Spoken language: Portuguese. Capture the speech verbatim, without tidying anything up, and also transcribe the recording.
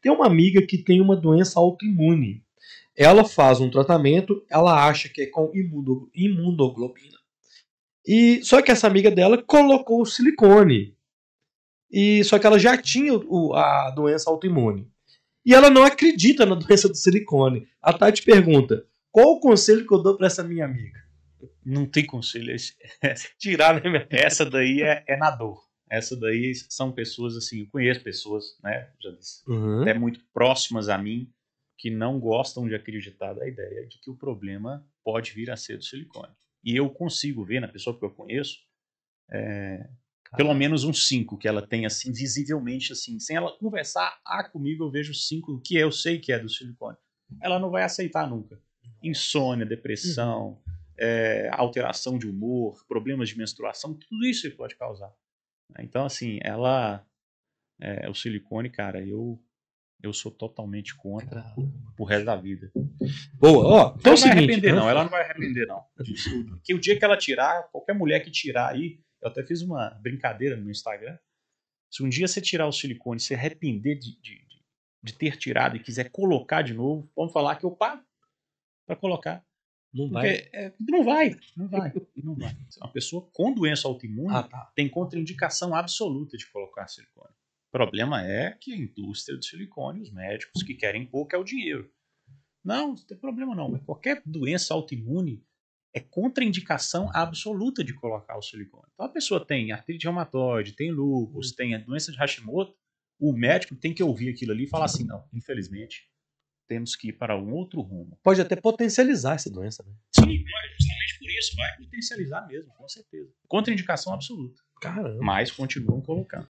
Tem uma amiga que tem uma doença autoimune. Ela faz um tratamento, ela acha que é com imuno- imunoglobina. E só que essa amiga dela colocou o silicone. E só que ela já tinha o- a doença autoimune. E ela não acredita na doença do silicone. A Tati pergunta: qual o conselho que eu dou para essa minha amiga? Não tem conselho. Esse- Tirar, né, minha Essa daí é, é na dor. Essa daí são pessoas assim, eu conheço pessoas, né, já disse, Uhum. até muito próximas a mim, que não gostam de acreditar da ideia de que o problema pode vir a ser do silicone. E eu consigo ver na pessoa que eu conheço, é, pelo menos uns cinco que ela tem assim, visivelmente assim, sem ela conversar ah, comigo, eu vejo cinco que eu sei que é do silicone. Ela não vai aceitar nunca. Insônia, depressão, uhum. é, alteração de humor, problemas de menstruação, tudo isso ele pode causar. Então, assim, ela, é, o silicone, cara, eu eu sou totalmente contra pro resto da vida. Boa, ó, então ela é o não vai seguinte, arrepender, né? não. Ela não vai arrepender, não. Que o dia que ela tirar, qualquer mulher que tirar aí, eu até fiz uma brincadeira no meu Instagram. Se um dia você tirar o silicone, se arrepender de, de, de, de ter tirado e quiser colocar de novo, vamos falar que eu pago para colocar. Não Porque vai. é, não vai, não vai, não vai. Uma pessoa com doença autoimune Ah, tá. tem contraindicação absoluta de colocar silicone. O problema é que a indústria do silicone, os médicos que querem pouco é o dinheiro. Não, não tem problema não. Mas qualquer doença autoimune é contraindicação absoluta de colocar o silicone. Então a pessoa tem artrite reumatoide, tem lúpus, tem a doença de Hashimoto, o médico tem que ouvir aquilo ali e falar assim, não, infelizmente, temos que ir para um outro rumo. Pode até potencializar essa doença, né? Sim, justamente por isso, vai potencializar mesmo, com certeza. Contraindicação absoluta. Caramba. Mas continuam colocando.